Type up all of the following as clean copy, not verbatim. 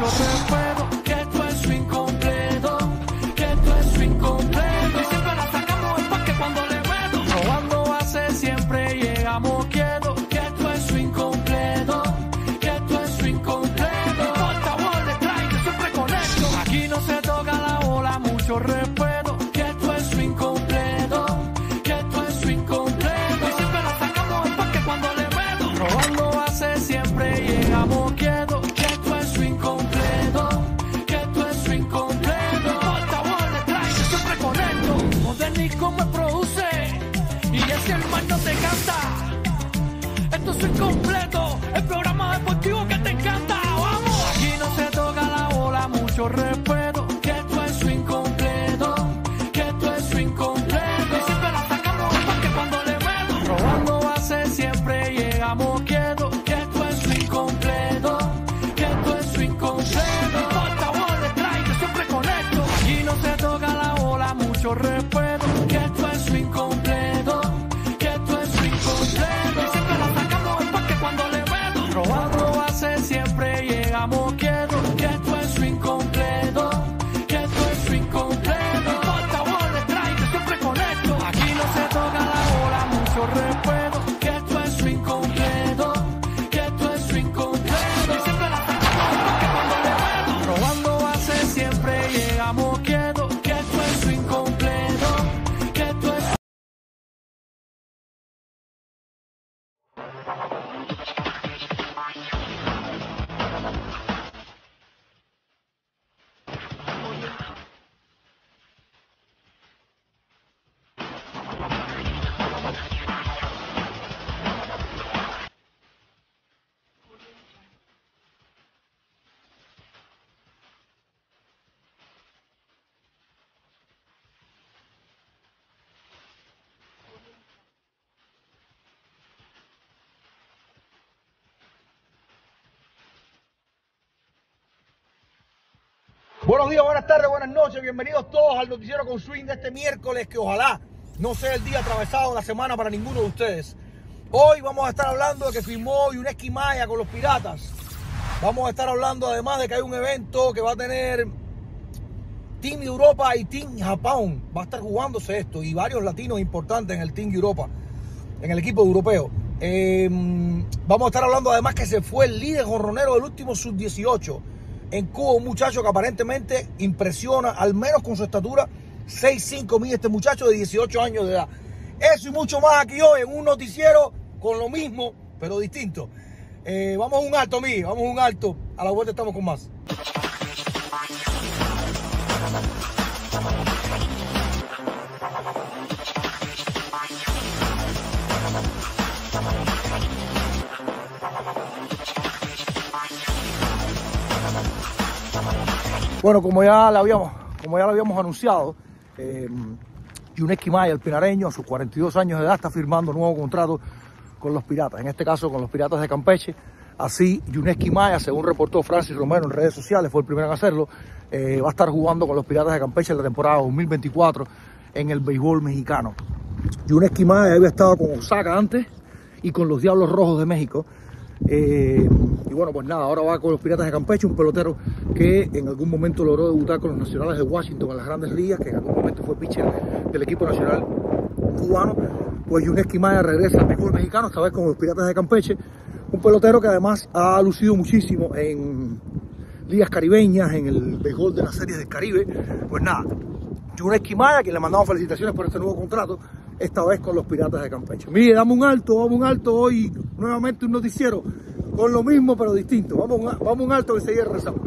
respeto, que esto es swing completo, que esto es swing completo. Y siempre la sacamos el parque cuando le meto. Robando base siempre llegamos quietos, que esto es swing completo, que esto es swing completo. No importa bola, strike, yo siempre conecto. Aquí no se toca la bola, mucho respeto, que esto es swing completo, que esto es swing completo. Y siempre la sacamos el parque cuando le meto. Robando base siempre llegamos quietos, que esto es swing completo, que esto es swing completo. No importa bola, strike, yo siempre conecto. Modernis como me produce, y ese hermano no te canta. Esto es swing completo, el programa deportivo que te encanta. ¡Vamos! Aquí no se toca la bola, mucho respeto, que esto es swing completo, que esto es swing completo. Y siempre la sacamos al parque cuando le meto. Robando base siempre llegamos quietos, que esto es swing completo, que esto es swing completo. No importa bola, strike, yo siempre conecto. Aquí no se toca la bola, mucho respeto, que esto es swing completo, que esto es swing completo. Y siempre la sacamos al parque cuando le meto. Robando base siempre llegamos quietos, que esto es swing completo, que esto es swing completo. No importa bola, strike, yo siempre conecto. Aquí no se toca la bola, mucho respeto, que esto es swing completo, que esto es swing completo. Y siempre la sacamos al parque cuando le meto. Robando base siempre llegamos quietos, que esto es swing completo, que esto es. Buenos días, buenas tardes, buenas noches, bienvenidos todos al noticiero con swing de este miércoles, que ojalá no sea el día atravesado de la semana para ninguno de ustedes. Hoy vamos a estar hablando de que firmó Yuneski Maya con los Piratas. Vamos a estar hablando además de que hay un evento que va a tener Team Europa y Team Japón. Va a estar jugándose esto y varios latinos importantes en el Team Europa, en el equipo europeo. Vamos a estar hablando además que se fue el líder jonronero del último sub-18 en Cuba, un muchacho que aparentemente impresiona, al menos con su estatura. 6'5" mide este muchacho de 18 años de edad. Eso y mucho más aquí hoy en un noticiero con lo mismo, pero distinto. Vamos a un alto, vamos a un alto. A la vuelta estamos con más. Bueno, como ya lo habíamos anunciado, Yuneski Maya, el pinareño, a sus 42 años de edad, está firmando nuevo contrato con los Piratas, en este caso con los Piratas de Campeche. Así, Yuneski Maya, según reportó Francis Romero en redes sociales, fue el primero en hacerlo, va a estar jugando con los Piratas de Campeche en la temporada 2024 en el béisbol mexicano. Yuneski Maya había estado con Osaka antes y con los Diablos Rojos de México. Y bueno, pues nada, ahora va con los Piratas de Campeche, un pelotero que en algún momento logró debutar con los Nacionales de Washington en las Grandes Ligas, que en algún momento fue pitcher del equipo nacional cubano. Pues Yuneski Maya regresa al béisbol mexicano, esta vez con los Piratas de Campeche, un pelotero que además ha lucido muchísimo en ligas caribeñas, en el béisbol de las series del Caribe. Pues nada, Yuneski Maya, quien le mandamos felicitaciones por este nuevo contrato, esta vez con los Piratas de Campeche. Mire, vamos un alto hoy, nuevamente un noticiero con lo mismo pero distinto. Vamos un alto que enseguida regresamos.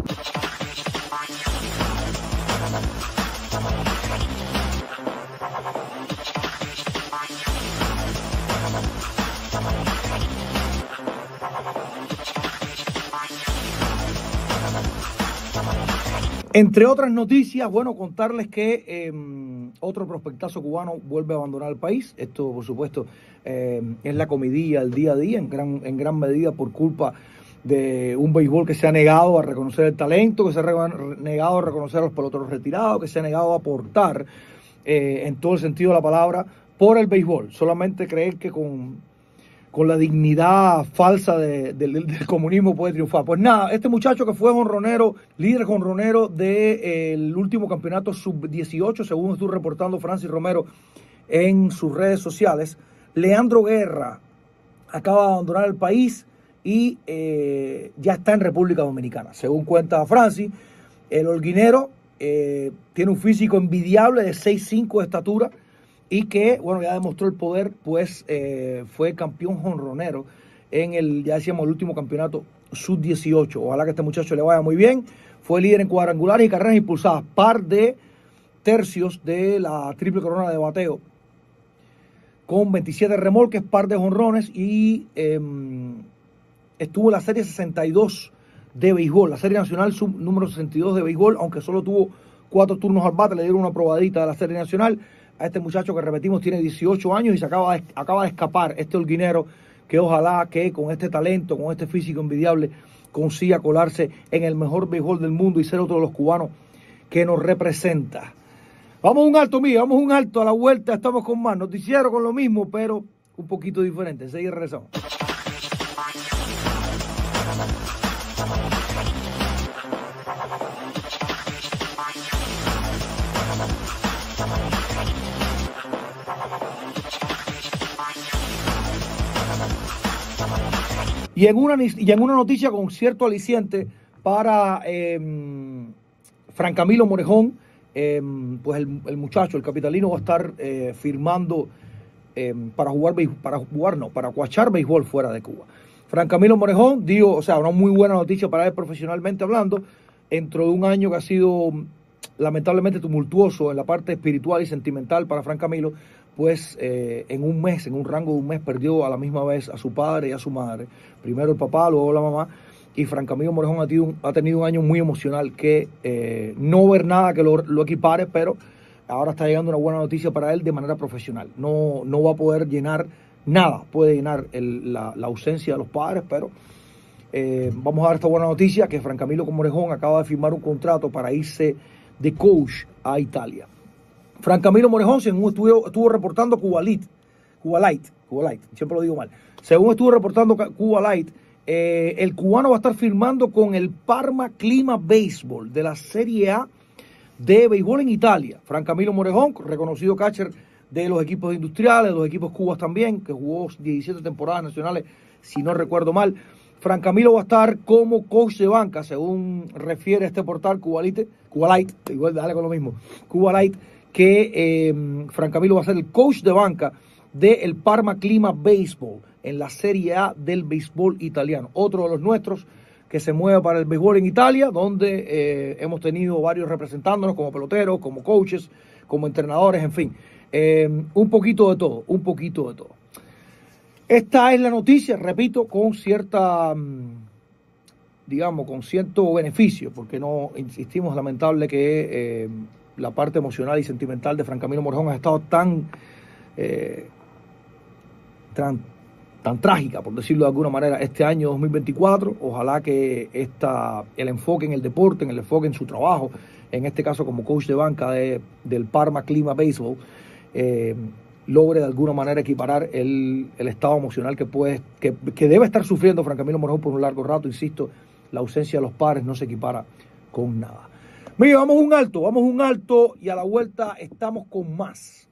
Entre otras noticias, bueno, contarles que otro prospectazo cubano vuelve a abandonar el país. Esto, por supuesto, es la comidilla, el día a día, en gran medida por culpa de un béisbol que se ha negado a reconocer el talento, que se ha negado a reconocer a los peloteros retirados, que se ha negado a aportar en todo el sentido de la palabra por el béisbol. Solamente creer que con con la dignidad falsa del comunismo puede triunfar. Pues nada, este muchacho que fue jonronero, líder jonronero del último campeonato sub-18, según estuvo reportando Francis Romero en sus redes sociales, Leandro Guerra acaba de abandonar el país y ya está en República Dominicana. Según cuenta Francis, el holguinero tiene un físico envidiable de 6'5" de estatura, y que, bueno, ya demostró el poder, pues fue campeón jonronero en el, ya decíamos, el último campeonato sub-18. Ojalá que este muchacho le vaya muy bien. Fue líder en cuadrangulares y carreras impulsadas, par de tercios de la triple corona de bateo, con 27 remolques, par de jonrones, y estuvo en la serie 62 de béisbol, la serie nacional número 62 de béisbol, aunque solo tuvo 4 turnos al bate, le dieron una probadita de la serie nacional a este muchacho que, repetimos, tiene 18 años y se acaba de escapar, este holguinero, que ojalá que con este talento, con este físico envidiable, consiga colarse en el mejor béisbol del mundo y ser otro de los cubanos que nos representa. Vamos a un alto, mío, vamos a un alto. A la vuelta estamos con más noticiero, con lo mismo, pero un poquito diferente. Seguimos, regresamos. Y en una noticia con cierto aliciente para Fran Camilo Morejón, pues el muchacho, el capitalino, va a estar firmando para cuachar béisbol fuera de Cuba. Fran Camilo Morejón dio, o sea, una muy buena noticia para él profesionalmente hablando, dentro de un año que ha sido lamentablemente tumultuoso en la parte espiritual y sentimental para Fran Camilo, pues en un rango de un mes, perdió a la misma vez a su padre y a su madre. Primero el papá, luego la mamá. Y Fran Camilo Morejón ha tenido un año muy emocional que no ver nada que lo equipare, pero ahora está llegando una buena noticia para él de manera profesional. No va a poder llenar nada, puede llenar la ausencia de los padres, pero vamos a dar esta buena noticia, que Fran Camilo Morejón acaba de firmar un contrato para irse de coach a Italia. Fran Camilo Morejón, según estuvo reportando Cuba Light, siempre lo digo mal. Según estuvo reportando Cuba Light, el cubano va a estar firmando con el Parma Clima Baseball de la Serie A de béisbol en Italia. Fran Camilo Morejón, reconocido catcher de los equipos industriales, de los equipos cubas también, que jugó 17 temporadas nacionales, si no recuerdo mal. Fran Camilo va a estar como coach de banca, según refiere este portal Cuba Light, igual dale con lo mismo, Cuba Light, que Fran Camilo va a ser el coach de banca del Parma Clima Baseball en la Serie A del béisbol italiano. Otro de los nuestros que se mueve para el béisbol en Italia, donde hemos tenido varios representándonos como peloteros, como coaches, como entrenadores, en fin. Un poquito de todo. Esta es la noticia, repito, con cierta, digamos, con cierto beneficio, porque no insistimos, lamentable que la parte emocional y sentimental de Fran Camilo Morejón ha estado tan trágica, por decirlo de alguna manera, este año 2024. Ojalá que el enfoque en el deporte, el enfoque en su trabajo, en este caso como coach de banca del Parma Clima Baseball, logre de alguna manera equiparar el estado emocional que debe estar sufriendo Fran Camilo Morejón por un largo rato. Insisto, la ausencia de los padres no se equipara con nada. Mira, vamos a un alto y a la vuelta estamos con más.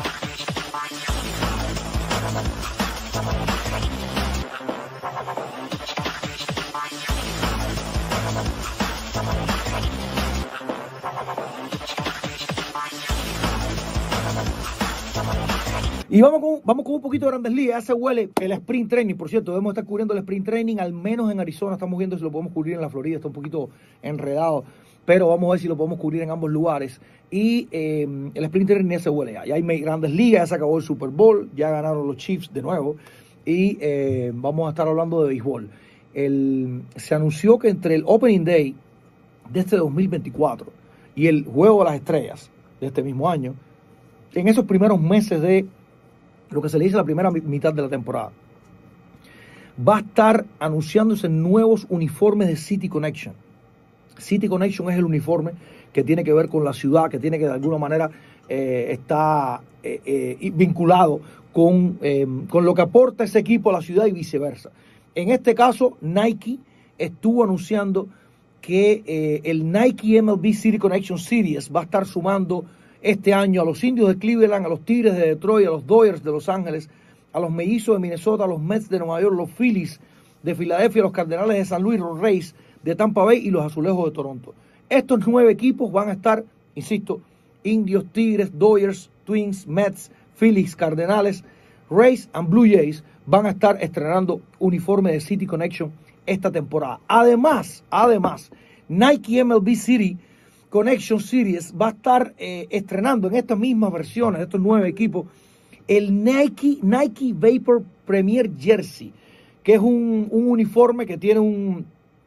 Y vamos con un poquito de Grandes Ligas. Ya se huele el sprint training. Por cierto, debemos estar cubriendo el sprint training, al menos en Arizona. Estamos viendo si lo podemos cubrir en la Florida. Está un poquito enredado, pero vamos a ver si lo podemos cubrir en ambos lugares. Y el sprint training ya se huele ya. Ya hay Grandes Ligas, ya se acabó el Super Bowl, ya ganaron los Chiefs de nuevo. Y vamos a estar hablando de béisbol. Se anunció que entre el Opening Day de este 2024 y el Juego de las Estrellas de este mismo año, en esos primeros meses de lo que se le dice la primera mitad de la temporada, va a estar anunciándose nuevos uniformes de City Connection. City Connection es el uniforme que tiene que ver con la ciudad, que tiene que de alguna manera está vinculado con lo que aporta ese equipo a la ciudad y viceversa. En este caso, Nike estuvo anunciando que el Nike MLB City Connection Series va a estar sumando este año a los Indios de Cleveland, a los Tigres de Detroit, a los Dodgers de Los Ángeles, a los Mellizos de Minnesota, a los Mets de Nueva York, los Phillies de Filadelfia, los Cardenales de San Luis, los Rays de Tampa Bay y los Azulejos de Toronto. Estos 9 equipos van a estar, insisto, Indios, Tigres, Dodgers, Twins, Mets, Phillies, Cardenales, Rays and Blue Jays van a estar estrenando uniforme de City Connection esta temporada. Además, Nike MLB City Connection Series va a estar estrenando en estas mismas versiones, estos 9 equipos, el Nike Vapor Premier Jersey, que es un uniforme que tiene un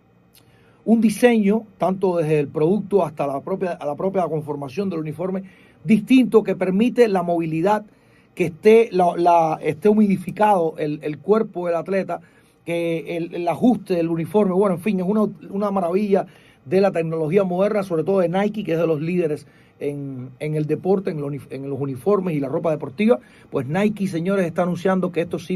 diseño, tanto desde el producto hasta la propia conformación del uniforme, distinto, que permite la movilidad, que esté humidificado el cuerpo del atleta, que el ajuste del uniforme, bueno, en fin, es una maravilla de la tecnología moderna, sobre todo de Nike, que es de los líderes en el deporte, en los uniformes y la ropa deportiva. Pues Nike, señores, está anunciando que este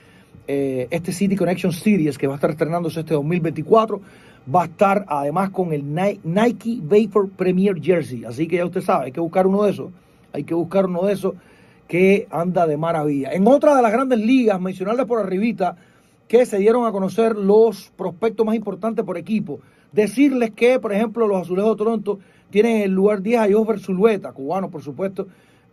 City Connection Series, que va a estar estrenándose este 2024, va a estar además con el Nike Vapor Premier Jersey. Así que ya usted sabe, hay que buscar uno de esos, que anda de maravilla. En otra de las grandes ligas, mencionarles por arribita que se dieron a conocer los prospectos más importantes por equipo. Decirles que, por ejemplo, los Azulejos de Toronto tienen el lugar 10 a Josber Zulueta, cubano, por supuesto.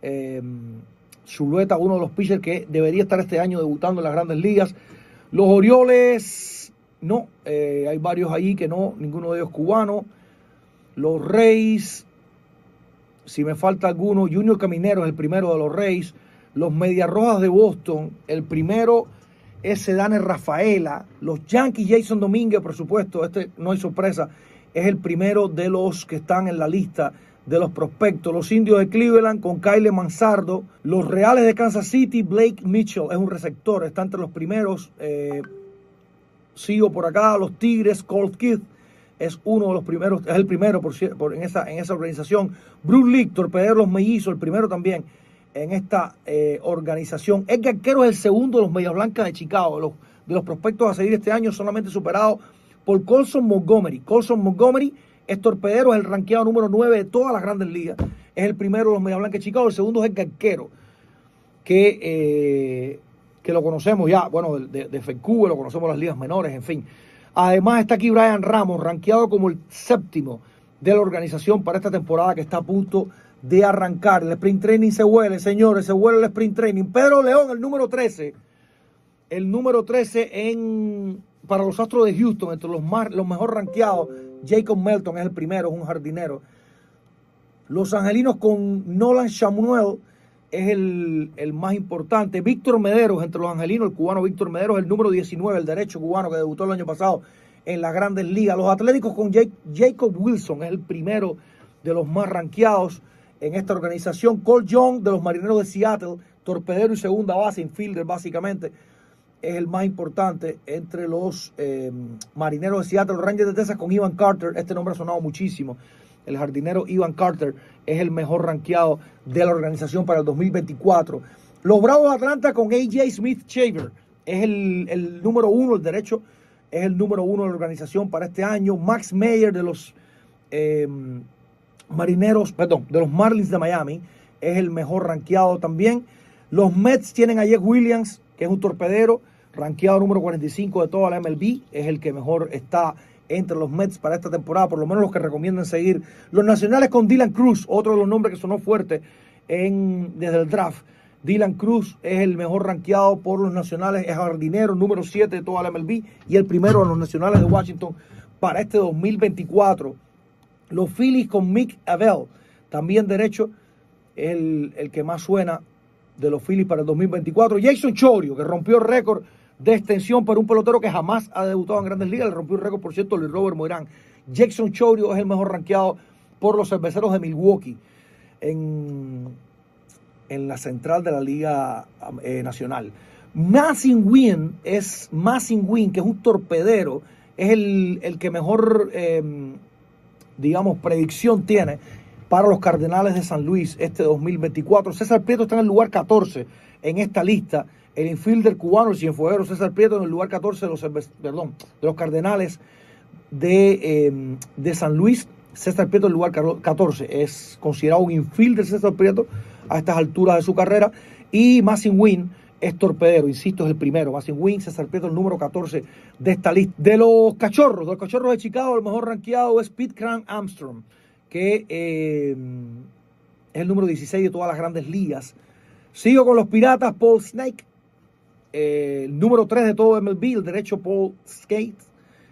Zulueta, uno de los pitchers que debería estar este año debutando en las grandes ligas. Los Orioles, no, hay varios allí que no, ninguno de ellos cubano. Los Rays, si me falta alguno, Junior Caminero es el primero de los Rays. Los Medias Rojas de Boston, el primero es Cedane Rafaela. Los Yankees, Jason Domínguez, por supuesto, no hay sorpresa, es el primero de los que están en la lista de los prospectos. Los Indios de Cleveland con Kyle Manzardo. Los Reales de Kansas City, Blake Mitchell es un receptor, está entre los primeros. Sigo por acá, los Tigres, Colt Keith es uno de los primeros, es el primero en esa organización. Bruce League, torpedero los Mellizos, el primero también en esta organización. Edgar Quero es el segundo de los Medias Blancas de Chicago, de los prospectos a seguir este año, solamente superado por Colson Montgomery. Colson Montgomery es torpedero, es el rankeado número 9 de todas las grandes ligas. Es el primero de los Medias Blancas de Chicago. El segundo es Edgar Quero, que lo conocemos ya, bueno, de FECU, lo conocemos en las ligas menores, en fin. Además está aquí Brian Ramos, rankeado como el séptimo de la organización para esta temporada que está a punto de arrancar. El sprint training se huele, señores, se huele el sprint training. Pedro León, el número 13 para los Astros de Houston, entre los mejor rankeados. Jacob Melton es el primero, es un jardinero. Los Angelinos con Nolan Chamuel es el más importante. Víctor Mederos, entre los Angelinos, el cubano Víctor Mederos, el número 19, el derecho cubano que debutó el año pasado en las grandes ligas. Los Atléticos con Jacob Wilson es el primero de los más rankeados en esta organización. Cole Young de los Marineros de Seattle, torpedero y segunda base, infielder básicamente, es el más importante entre los Marineros de Seattle. Los Rangers de Texas con Ivan Carter, este nombre ha sonado muchísimo. El jardinero Ivan Carter es el mejor rankeado de la organización para el 2024. Los Bravos de Atlanta con A.J. Smith-Shaver es el número 1, el derecho es el número 1 de la organización para este año. Max Meyer de los de los Marlins de Miami es el mejor rankeado también. Los Mets tienen a Jeff Williams, que es un torpedero, rankeado número 45 de toda la MLB, es el que mejor está entre los Mets para esta temporada, por lo menos los que recomiendan seguir. Los Nacionales con Dylan Cruz, otro de los nombres que sonó fuerte desde el draft. Dylan Cruz es el mejor rankeado por los Nacionales, es jardinero número 7 de toda la MLB y el primero de los Nacionales de Washington para este 2024. Los Phillies con Mick Abel, también derecho, es el que más suena de los Phillies para el 2024. Jason Chorio, que rompió el récord de extensión para un pelotero que jamás ha debutado en Grandes Ligas, le rompió el récord, por cierto, Luis Robert Moirán. Jason Chorio es el mejor rankeado por los Cerveceros de Milwaukee en la central de la Liga Nacional. Masyn Winn, que es un torpedero, es el que mejor, predicción tiene para los Cardenales de San Luis este 2024. César Prieto está en el lugar 14 en esta lista. El infielder cubano, el cienfueguero César Prieto, en el lugar 14 de los Cardenales de San Luis. César Prieto en el lugar 14. Es considerado un infielder César Prieto a estas alturas de su carrera. Y Masyn Winn es torpedero, insisto, es el primero. Masyn Winn, César Prieto, el número 14 de esta lista. De los Cachorros de Chicago, el mejor rankeado es Pete Crown-Armstrong, que es el número 16 de todas las grandes ligas. Sigo con los Piratas, Paul Snake, el número 3 de todo MLB, el derecho Paul Skates.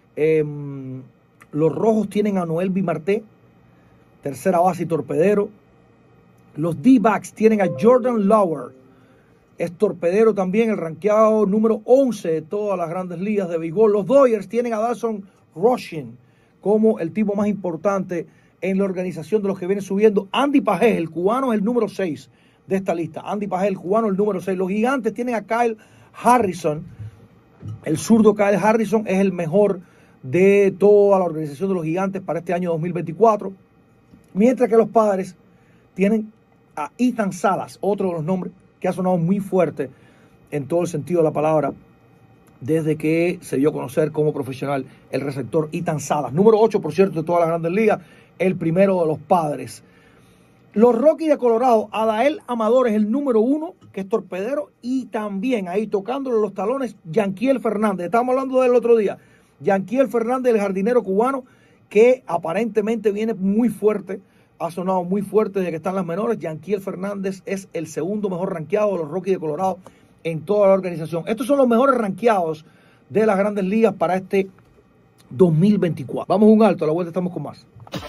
Los Rojos tienen a Noelvi Marte, tercera base y torpedero. Los D-Backs tienen a Jordan Lauer, es torpedero también, el rankeado número 11 de todas las grandes ligas de béisbol. Los Dodgers tienen a Dawson Rushing como el tipo más importante en la organización de los que vienen subiendo. Andy Pajés, el cubano, es el número 6 de esta lista. Andy Pajés, el cubano, el número 6. Los Gigantes tienen a Kyle Harrison. El zurdo Kyle Harrison es el mejor de toda la organización de los Gigantes para este año 2024. Mientras que los Padres tienen a Ethan Salas, otro de los nombres que ha sonado muy fuerte en todo el sentido de la palabra desde que se dio a conocer como profesional el receptor Ethan Salas. Número 8, por cierto, de todas las grandes ligas, el primero de los Padres. Los Rockies de Colorado, Adael Amador es el número 1, que es torpedero, y también ahí tocándole los talones, Yanquiel Fernández. Estábamos hablando del otro día. Yanquiel Fernández, el jardinero cubano, que aparentemente viene muy fuerte, ha sonado muy fuerte desde que están las menores. Yanquiel Fernández es el segundo mejor rankeado de los Rockies de Colorado en toda la organización. Estos son los mejores rankeados de las grandes ligas para este 2024. Vamos a un alto, a la vuelta estamos con más.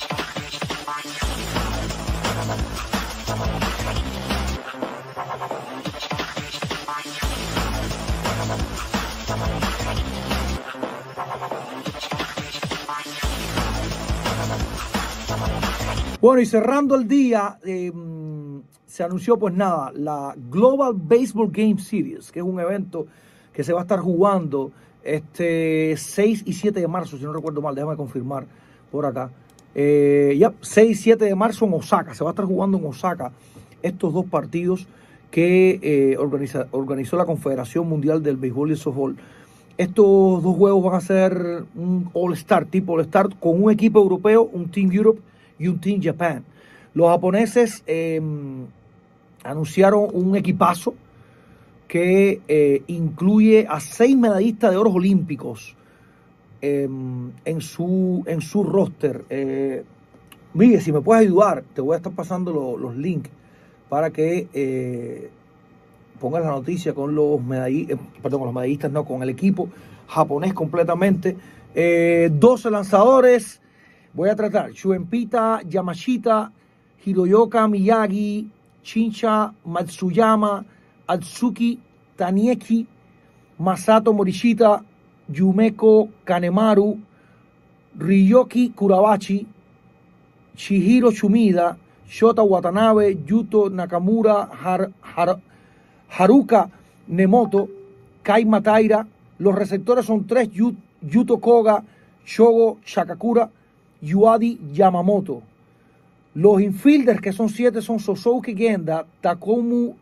Bueno, y cerrando el día, se anunció pues nada, la Global Baseball Game Series, que es un evento que se va a estar jugando 6 y 7 de marzo, si no recuerdo mal, déjame confirmar por acá. 6 y 7 de marzo en Osaka, se va a estar jugando en Osaka estos dos partidos que organizó la Confederación Mundial del Béisbol y el Softball. Estos dos juegos van a ser un All-Star, tipo All-Star, con un equipo europeo, un Team Europe y un Team Japan. Los japoneses anunciaron un equipazo que incluye a 6 medallistas de oro olímpicos en su roster. Miguel, si me puedes ayudar, te voy a estar pasando los links para que pongas la noticia con los medallistas, con el equipo japonés completamente. 12 lanzadores. Voy a tratar Shuenpita Yamashita, Hiroyoka Miyagi, Shincha Matsuyama, Atsuki Tanieki, Masato Morishita, Yumeko Kanemaru, Ryoki Kurabachi, Chihiro Shumida, Shota Watanabe, Yuto Nakamura, Haruka Nemoto, Kai Mataira. Los receptores son 3, Yuto Koga, Shogo Shakakura, Yuadi Yamamoto. Los infielders, que son 7, son Sosouki Genda, Takomu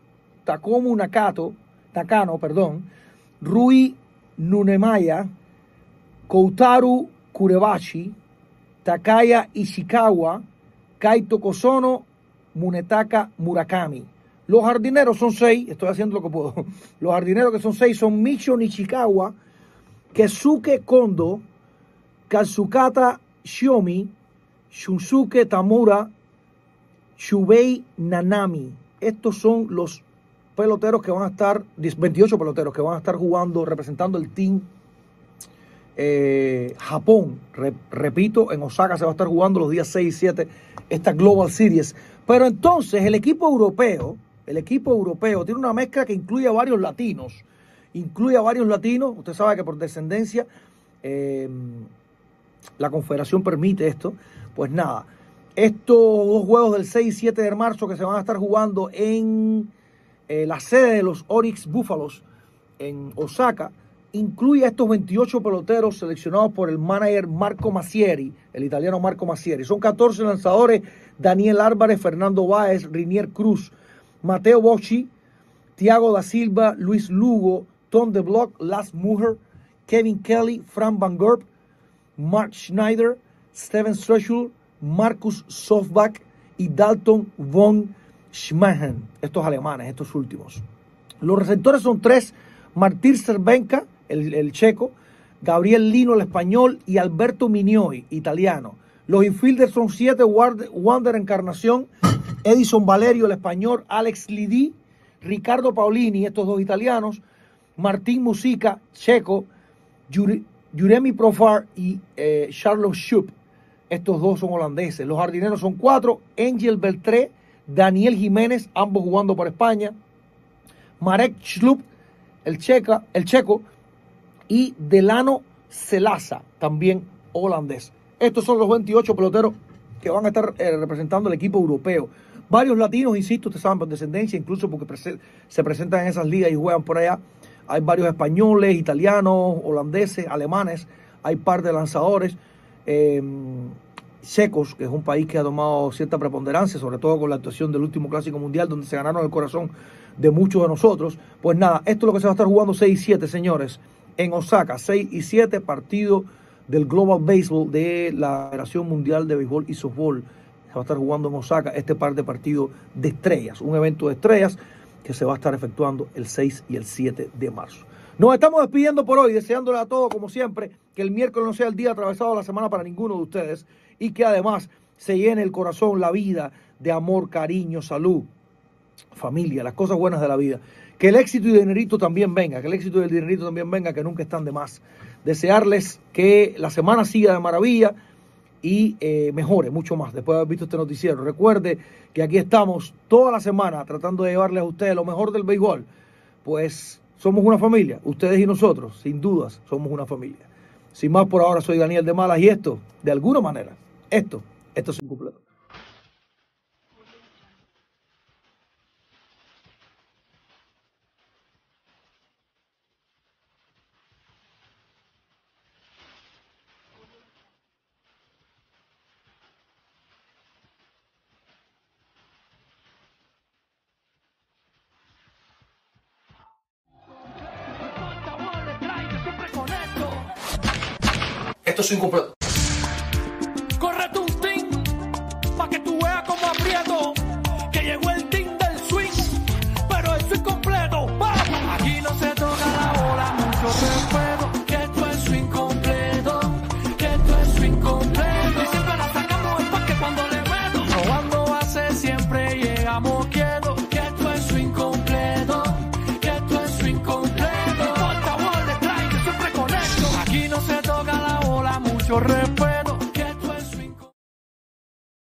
Nakano, Rui Nunemaya, Koutaru Kurebashi, Takaya Ishikawa, Kaito Kosono, Munetaka Murakami. Los jardineros son 6, estoy haciendo lo que puedo. Los jardineros que son 6 son Micho Nishikawa, Keisuke Kondo, Katsukata Shiomi, Shunsuke Tamura, Shubei Nanami. Estos son los peloteros que van a estar, 28 peloteros que van a estar jugando, representando el team Japón. Repito, en Osaka se va a estar jugando los días 6 y 7 esta Global Series. Pero entonces el equipo europeo tiene una mezcla que incluye a varios latinos. Usted sabe que por descendencia la Confederación permite esto. Pues nada, estos dos juegos del 6 y 7 de marzo que se van a estar jugando en la sede de los Onyx Búfalos en Osaka, incluye a estos 28 peloteros seleccionados por el manager Marco Masieri, el italiano Marco Masieri. Son 14 lanzadores: Daniel Álvarez, Fernando Báez, Rinier Cruz, Mateo Bocci, Thiago da Silva, Luis Lugo, Tom DeBlock, Lars Muher, Kevin Kelly, Frank Van Gorp, Mark Schneider, Steven Strechel, Marcus Sofbach y Dalton von Schmachen. Estos alemanes, estos últimos. Los receptores son 3: Martín Cervenka, el checo, Gabriel Lino, el español, y Alberto Mignoi, italiano. Los infielders son 7: Wander Encarnación, Edison Valerio, el español, Alex Lidí, Ricardo Paulini, estos dos italianos, Martín Musica, checo, Juremi Profar y Charles Schupp, estos dos son holandeses. Los jardineros son 4: Angel Beltré, Daniel Jiménez, ambos jugando para España, Marek Schlup, el checo, y Delano Celaza, también holandés. Estos son los 28 peloteros que van a estar representando el equipo europeo. Varios latinos, insisto, ustedes saben, por descendencia, incluso porque se presentan en esas ligas y juegan por allá. Hay varios españoles, italianos, holandeses, alemanes. Hay par de lanzadores checos, que es un país que ha tomado cierta preponderancia, sobre todo con la actuación del último Clásico Mundial, donde se ganaron el corazón de muchos de nosotros. Pues nada, esto es lo que se va a estar jugando 6 y 7, señores, en Osaka. 6 y 7, partido del Global Baseball de la Federación Mundial de Béisbol y Softball. Se va a estar jugando en Osaka este par de partidos de estrellas, un evento de estrellas que se va a estar efectuando el 6 y el 7 de marzo. Nos estamos despidiendo por hoy, deseándole a todos, como siempre, que el miércoles no sea el día atravesado de la semana para ninguno de ustedes y que además se llene el corazón, la vida, de amor, cariño, salud, familia, las cosas buenas de la vida. Que el éxito y el dinerito también venga, que nunca están de más. Desearles que la semana siga de maravilla y mejore mucho más después de haber visto este noticiero. Recuerde que aquí estamos toda la semana tratando de llevarles a ustedes lo mejor del béisbol. Pues somos una familia, ustedes y nosotros, sin dudas, somos una familia. Sin más por ahora, soy Daniel de Malas y esto, de alguna manera, esto es un completo. Esto es incompleto. Córrete un team, pa' que tú veas como aprieto, que llegó el team del swing, pero el swing completo, ¡vamos! Aquí no se toca la bola, mucho respeto, que esto es swing completo, que esto es swing completo. Y siempre la sacamos el parque cuando le meto, robando base siempre llegamos quietos, que esto es swing completo, que esto es swing completo. Por favor, le trae, yo siempre conecto. Aquí no se toca la bola, mucho respeto.